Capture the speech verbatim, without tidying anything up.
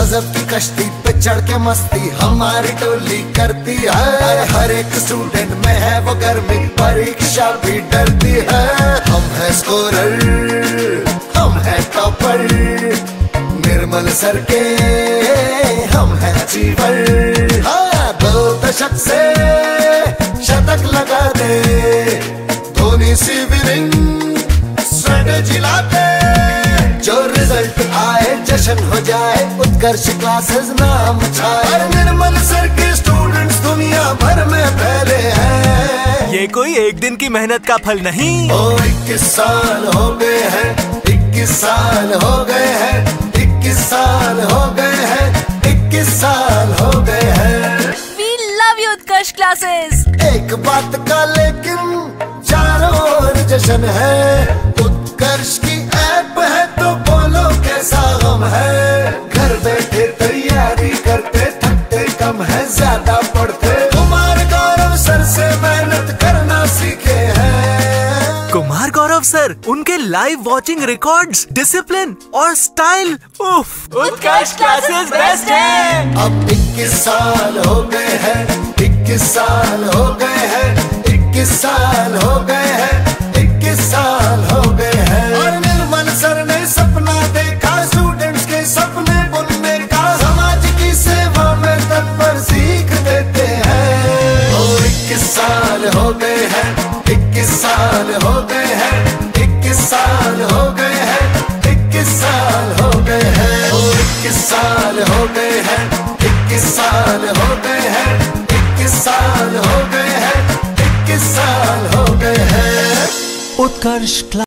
गजब की कश्ती पे चढ़ के मस्ती हमारी टोली करती है। हर एक स्टूडेंट में है वो गर्मी, परीक्षा भी डरती है। हम है स्कोरर, हम है टॉपर, निर्मल सर के हम है अचीवर। हाँ, दो दशक से शतक लगा दे, धोनी सी विनिंग स्ट्रेटेजी लाते। जो रिजल्ट आए जश्न हो जाए, उत्कर्ष क्लासेस नाम छाए। निर्मल सर के स्टूडेंट्स दुनिया भर में फैले हैं। ये कोई एक दिन की मेहनत का फल नहीं। ओ इक्कीस साल हो गए हैं, इक्कीस साल हो गए हैं, इक्कीस साल हो गए हैं, इक्कीस साल हो गए हैं। We love you Utkarsh classes. एक बात का लेकिन चारों ओर जश्न है, उत्कर्ष की ऐप है तो बोलो कैसा गम है। घर बैठे तैयारी करते, थकते कम है ज्यादा पढ़ते। कुमार गौरव सर से मेहनत करना सीखे हैं। कुमार गौरव सर, उनके लाइव वॉचिंग रिकॉर्ड्स, डिसिप्लिन और स्टाइल, उफ, उत्कर्ष क्लासेस बेस्ट है। अब इक्कीस साल हो गए हैं, इक्कीस साल हो गए हैं, इक्कीस साल हो गए हैं, इक्कीस साल हो गए हैं। और निर्मल सर ने सपना देखा स्टूडेंट्स के सपने बुनने का, समाज की सेवा में तत्पर सीख देते हैं। ओ इक्कीस साल हो गए हैं, इक्कीस साल हो गए हैं, इक्कीस साल हो गए हैं, इक्कीस साल हो गए हैं। ओ इक्कीस साल हो गए हैं, इक्कीस साल हो गए हैं, इक्कीस साल हो गए हैं, इक्कीस साल हो गए हैं। उत्कर्ष